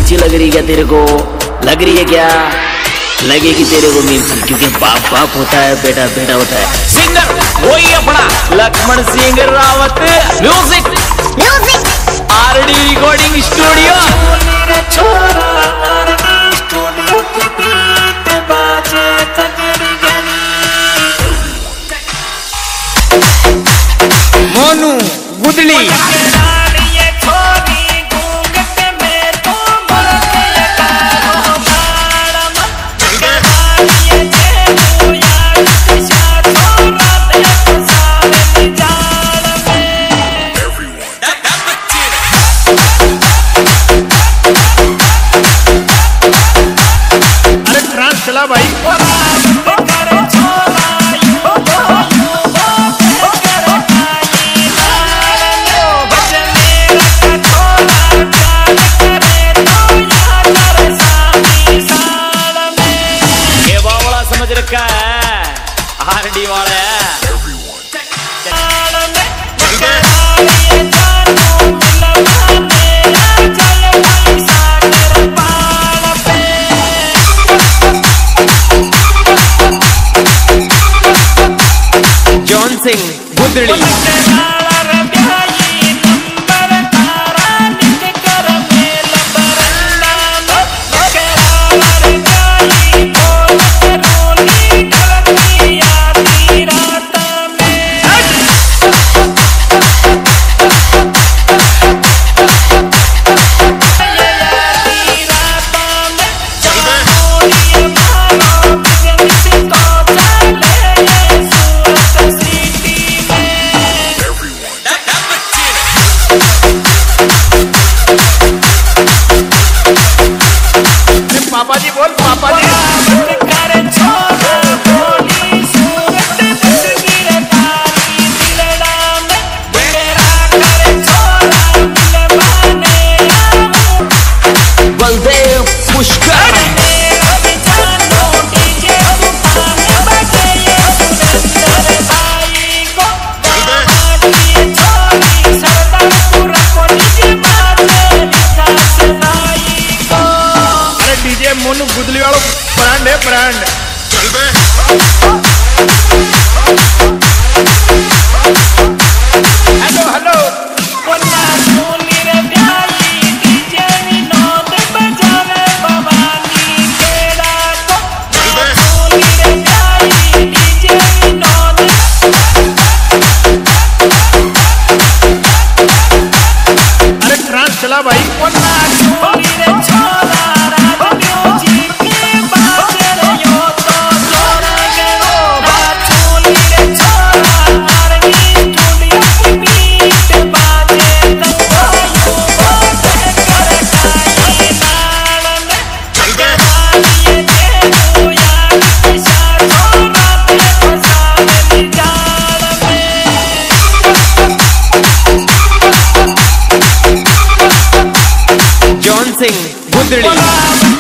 मिर्ची लग रही क्या तेरे को? लग रही है क्या? लगेगी तेरे को मिर्ची, क्योंकि बाप बाप होता है, बेटा बेटा होता है। सिंगर वही अपना Laxman Singh Rawat. Music RD recording studio. Monu Gudli चला भाई। ये बावड़ा समझ रखा है, आरडी वाला है। जॉन सिंह गुदड़ी पापा जी बोल, पापा जी। बलदेव पुष्कर मोनू गुदली वालों ब्रांड है, ब्रांड। हेलो हेलो अरे ट्रांस चला भाई। जॉन सिंह गुदड़ी